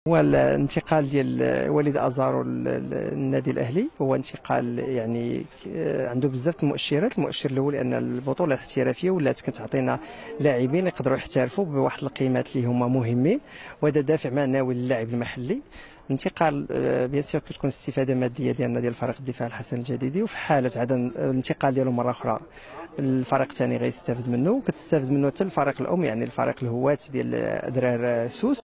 هو الانتقال ديال وليد ازارو للنادي الاهلي هو انتقال يعني عنده بزاف المؤشرات. المؤشر الاول ان البطوله الاحترافيه ولات كتعطينا لاعبين يقدروا يحترفوا بواحد القيمات اللي هما مهمين، وهذا دافع معنوي للاعب المحلي. انتقال بيان سور كتكون استفاده ماديه ديالنا ديال فريق الدفاع الحسن الجديدي، وفي حاله عدم الانتقال ديالو مره اخرى الفريق الثاني غيستافد منه، وكتستافد منه حتى الفريق الام يعني الفريق الهوات ديال درار سوس.